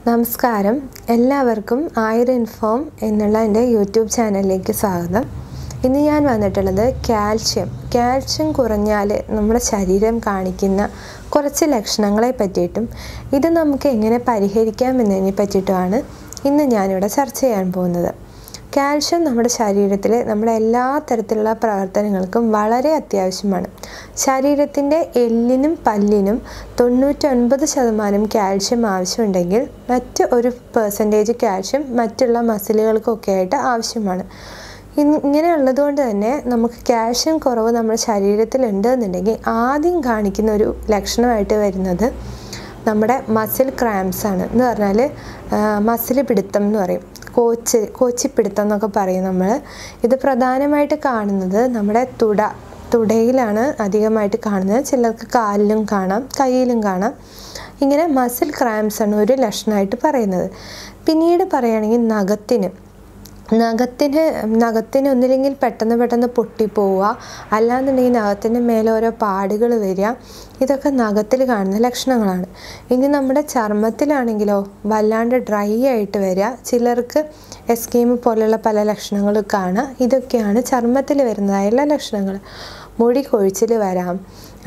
നമസ്കാരം, എല്ലാവർക്കും ആയുർ ഇൻഫോം എന്നുള്ള എൻ്റെ യൂട്യൂബ് ചാനലിലേക്ക് സ്വാഗതം. ഇന്ന് ഞാൻ വന്നിട്ടുള്ളത് കാൽഷ്യം കുറഞ്ഞാൽ നമ്മുടെ ശരീരം കാണിക്കുന്ന കുറച്ച് ലക്ഷണങ്ങളെ പറ്റിയിട്ടും ഇത് നമുക്ക് എങ്ങനെ പരിഹരിക്കാം എന്നതിനെ പറ്റിയിട്ടുമാണ് ഇന്ന് ഞാനിവിടെ ചർച്ച ചെയ്യാൻ പോകുന്നത്. കാൽഷ്യം നമ്മുടെ ശരീരത്തിൽ നമ്മുടെ എല്ലാ തരത്തിലുള്ള പ്രവർത്തനങ്ങൾക്കും വളരെ അത്യാവശ്യമാണ്. ശരീരത്തിൻ്റെ എല്ലിനും പല്ലിനും 99% കാൽഷ്യം ആവശ്യമുണ്ടെങ്കിൽ മറ്റ് ഒരു പെർസെൻറ്റേജ് കാൽഷ്യം മറ്റുള്ള മസിലുകൾക്കൊക്കെ ആയിട്ട് ആവശ്യമാണ്. ഇങ്ങനെയുള്ളതുകൊണ്ട് തന്നെ നമുക്ക് കാൽഷ്യം കുറവ് നമ്മുടെ ശരീരത്തിലുണ്ട് എന്നുണ്ടെങ്കിൽ ആദ്യം കാണിക്കുന്ന ഒരു ലക്ഷണമായിട്ട് വരുന്നത് നമ്മുടെ മസിൽ ക്രാംസ് ആണ്. എന്ന് പറഞ്ഞാൽ മസിൽ പിടുത്തം എന്ന് പറയും, കോച്ചിപ്പിടുത്തം എന്നൊക്കെ പറയും നമ്മൾ. ഇത് പ്രധാനമായിട്ട് കാണുന്നത് നമ്മുടെ തുടയിലാണ് അധികമായിട്ട് കാണുന്നത്. ചിലർക്ക് കാലിലും കാണാം, കയ്യിലും കാണാം. ഇങ്ങനെ മസിൽ ക്രാംസ് ആണ് ഒരു ലക്ഷണമായിട്ട് പറയുന്നത്. പിന്നീട് പറയുകയാണെങ്കിൽ നഖത്തിന് ഒന്നില്ലെങ്കിൽ പെട്ടെന്ന് പൊട്ടിപ്പോവുക, അല്ലാന്നുണ്ടെങ്കിൽ നഖത്തിൻ്റെ മേലെ ഓരോ പാടുകൾ വരിക. ഇതൊക്കെ നഖത്തിൽ കാണുന്ന ലക്ഷണങ്ങളാണ്. ഇനി നമ്മുടെ ചർമ്മത്തിലാണെങ്കിലോ വല്ലാണ്ട് ഡ്രൈ ആയിട്ട് വരിക, ചിലർക്ക് എസ്കീം പോലുള്ള പല ലക്ഷണങ്ങൾ കാണുക. ഇതൊക്കെയാണ് ചർമ്മത്തിൽ വരുന്നതായുള്ള ലക്ഷണങ്ങൾ. മുടി കൊഴിച്ചിൽ വരാം.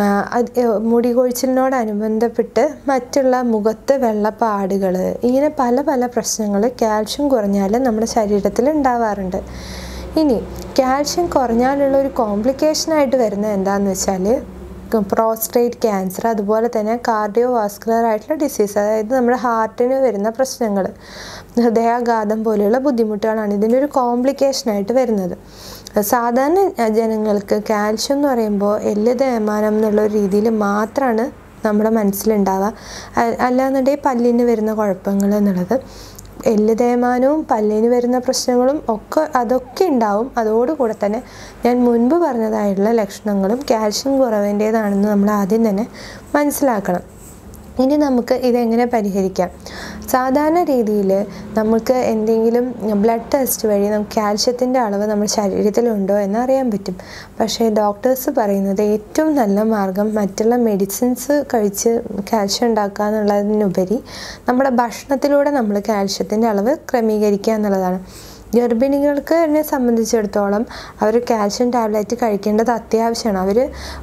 മുടി കൊഴിച്ചിലിനോടനുബന്ധപ്പെട്ട് മറ്റുള്ള മുഖത്ത് വെള്ളപ്പാടുകൾ, ഇങ്ങനെ പല പ്രശ്നങ്ങൾ കാൽഷ്യം കുറഞ്ഞാൽ നമ്മുടെ ശരീരത്തിൽ ഉണ്ടാവാറുണ്ട്. ഇനി കാൽഷ്യം കുറഞ്ഞാലുള്ള ഒരു കോംപ്ലിക്കേഷനായിട്ട് വരുന്നത് എന്താണെന്ന് വെച്ചാൽ പ്രോസ്റ്റേറ്റ് ക്യാൻസർ, അതുപോലെ തന്നെ കാർഡിയോ വാസ്കുലർ ആയിട്ടുള്ള ഡിസീസ്, അതായത് നമ്മുടെ ഹാർട്ടിന് വരുന്ന പ്രശ്നങ്ങൾ, ഹൃദയാഘാതം പോലെയുള്ള ബുദ്ധിമുട്ടുകളാണ് ഇതിൻ്റെ ഒരു കോംപ്ലിക്കേഷനായിട്ട് വരുന്നത്. സാധാരണ ജനങ്ങൾക്ക് കാൽഷ്യം എന്ന് പറയുമ്പോൾ എല്ല് തേയ്മാനം എന്നുള്ള രീതിയിൽ മാത്രമാണ് നമ്മുടെ മനസ്സിലുണ്ടാവുക. അല്ലാന്നുണ്ടെങ്കിൽ പല്ലിന് വരുന്ന കുഴപ്പങ്ങൾ എന്നുള്ളത്. എല്ല് തേയ്മാനവും പല്ലിന് വരുന്ന പ്രശ്നങ്ങളും അതൊക്കെ ഉണ്ടാവും. അതോടുകൂടെ തന്നെ ഞാൻ മുൻപ് പറഞ്ഞതായിട്ടുള്ള ലക്ഷണങ്ങളും കാൽഷ്യം കുറവിൻ്റേതാണെന്ന് നമ്മൾ ആദ്യം തന്നെ മനസ്സിലാക്കണം. ഇനി നമുക്ക് ഇതെങ്ങനെ പരിഹരിക്കാം? സാധാരണ രീതിയിൽ നമുക്ക് എന്തെങ്കിലും ബ്ലഡ് ടെസ്റ്റ് വഴി നമുക്ക് കാൽഷ്യത്തിൻ്റെ അളവ് നമ്മുടെ ശരീരത്തിലുണ്ടോ എന്ന് അറിയാൻ പറ്റും. പക്ഷേ ഡോക്ടേഴ്സ് പറയുന്നത് ഏറ്റവും നല്ല മാർഗം മറ്റുള്ള മെഡിസിൻസ് കഴിച്ച് കാൽഷ്യം ഉണ്ടാക്കുക എന്നുള്ളതിനുപരി നമ്മുടെ ഭക്ഷണത്തിലൂടെ നമ്മൾ കാൽഷ്യത്തിൻ്റെ അളവ് ക്രമീകരിക്കുക എന്നുള്ളതാണ്. ഗർഭിണികൾക്ക് എന്നെ സംബന്ധിച്ചിടത്തോളം അവർ കാൽഷ്യം ടാബ്ലറ്റ് കഴിക്കേണ്ടത് അത്യാവശ്യമാണ്. അവർ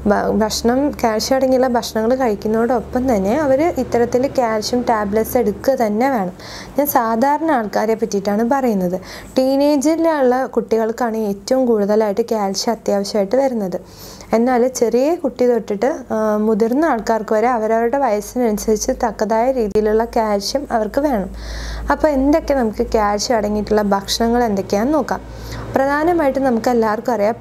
കാൽഷ്യം അടങ്ങിയുള്ള ഭക്ഷണങ്ങൾ കഴിക്കുന്നതോടൊപ്പം തന്നെ അവർ ഇത്തരത്തിൽ കാൽഷ്യം ടാബ്ലറ്റ്സ് എടുക്കുക തന്നെ വേണം. ഞാൻ സാധാരണ ആൾക്കാരെ പറ്റിയിട്ടാണ് പറയുന്നത്. ടീനേജിലുള്ള കുട്ടികൾക്കാണ് ഏറ്റവും കൂടുതലായിട്ട് കാൽഷ്യം അത്യാവശ്യമായിട്ട് വരുന്നത്. എന്നാൽ ചെറിയ കുട്ടി തൊട്ടിട്ട് മുതിർന്ന ആൾക്കാർക്ക് വരെ അവരവരുടെ വയസ്സിനനുസരിച്ച് തക്കതായ രീതിയിലുള്ള കാൽഷ്യം അവർക്ക് വേണം. അപ്പോൾ എന്തൊക്കെ നമുക്ക് കാൽഷ്യം അടങ്ങിയിട്ടുള്ള ഭക്ഷണങ്ങൾ എന്തൊക്കെയാണെന്ന് നോക്കാം. പ്രധാനമായിട്ടും നമുക്ക് എല്ലാവർക്കും അറിയാം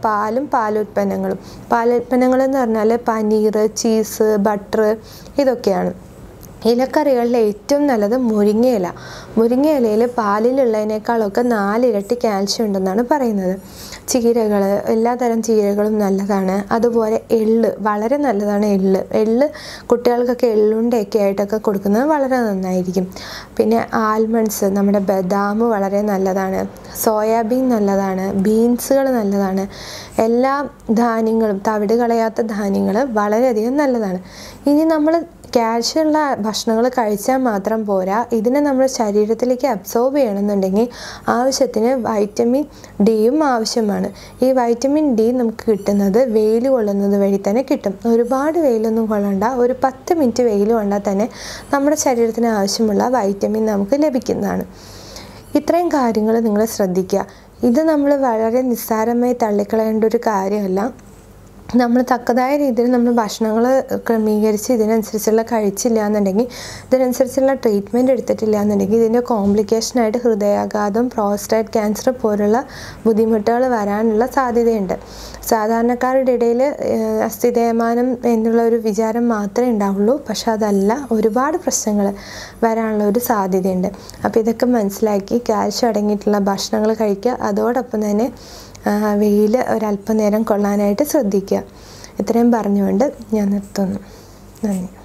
പാലുൽപ്പന്നങ്ങൾ എന്ന് പറഞ്ഞാൽ പനീർ, ചീസ്, ബട്ടർ, ഇതൊക്കെയാണ്. ഇലക്കറികളിൽ ഏറ്റവും നല്ലത് മുരിങ്ങയിലയിൽ പാലിലുള്ളതിനേക്കാളൊക്കെ 4 ഇരട്ടി കാൽഷ്യം ഉണ്ടെന്നാണ് പറയുന്നത്. ചീരകൾ, എല്ലാതരം ചീരകളും നല്ലതാണ്. അതുപോലെ എള്ള് വളരെ നല്ലതാണ്. എള്ള് കുട്ടികൾക്കൊക്കെ എള്ളുണ്ടയൊക്കെ ആയിട്ടൊക്കെ കൊടുക്കുന്നത് വളരെ നന്നായിരിക്കും. പിന്നെ ആൽമണ്ട്സ്, നമ്മുടെ ബദാം വളരെ നല്ലതാണ്. സോയാബീൻ നല്ലതാണ്. ബീൻസുകൾ നല്ലതാണ്. എല്ലാ ധാന്യങ്ങളും, തവിട് കളയാത്ത ധാന്യങ്ങൾ വളരെയധികം നല്ലതാണ്. ഇനി നമ്മൾ കാൽഷ്യമുള്ള ഭക്ഷണങ്ങൾ കഴിച്ചാൽ മാത്രം പോരാ, ഇതിനെ നമ്മുടെ ശരീരത്തിലേക്ക് അബ്സോർബ് ചെയ്യണമെന്നുണ്ടെങ്കിൽ ആവശ്യത്തിന് വൈറ്റമിൻ ഡിയും ആവശ്യമാണ്. ഈ വൈറ്റമിൻ ഡി നമുക്ക് കിട്ടുന്നത് വെയിൽ കൊള്ളുന്നത് വഴി തന്നെ കിട്ടും. ഒരുപാട് വെയിലൊന്നും കൊള്ളണ്ട, ഒരു 10 മിനിറ്റ് വെയിൽ കൊണ്ടാൽ തന്നെ നമ്മുടെ ശരീരത്തിന് ആവശ്യമുള്ള വൈറ്റമിൻ നമുക്ക് ലഭിക്കുന്നതാണ്. ഇത്രയും കാര്യങ്ങൾ നിങ്ങൾ ശ്രദ്ധിക്കുക. ഇത് നമ്മൾ വളരെ നിസ്സാരമായി തള്ളിക്കളയേണ്ട ഒരു കാര്യമല്ല. നമ്മൾ തക്കതായ രീതിയിൽ നമ്മൾ ഭക്ഷണങ്ങൾ ക്രമീകരിച്ച് ഇതിനനുസരിച്ചുള്ള കഴിച്ചില്ല എന്നുണ്ടെങ്കിൽ, ഇതിനനുസരിച്ചുള്ള ട്രീറ്റ്മെൻറ്റ് എടുത്തിട്ടില്ല എന്നുണ്ടെങ്കിൽ ഇതിൻ്റെ കോംപ്ലിക്കേഷനായിട്ട് ഹൃദയാഘാതം, പ്രോസ്റ്റേറ്റ് ക്യാൻസർ പോലുള്ള ബുദ്ധിമുട്ടുകൾ വരാനുള്ള സാധ്യതയുണ്ട്. സാധാരണക്കാരുടെ ഇടയിൽ അസ്ഥി തേയ്മാനം എന്നുള്ള ഒരു വിചാരം മാത്രമേ ഉണ്ടാവുള്ളൂ. പക്ഷെ അതല്ല, ഒരുപാട് പ്രശ്നങ്ങൾ വരാനുള്ള ഒരു സാധ്യതയുണ്ട്. അപ്പോൾ ഇതൊക്കെ മനസ്സിലാക്കി കാൽഷ്യം അടങ്ങിയിട്ടുള്ള ഭക്ഷണങ്ങൾ കഴിക്കുക. അതോടൊപ്പം തന്നെ വെയിൽ ഒരല്പനേരം കൊള്ളാനായിട്ട് ശ്രദ്ധിക്കുക. ഇത്രയും പറഞ്ഞുകൊണ്ട് ഞാൻ നിർത്തുന്നു. നന്ദി.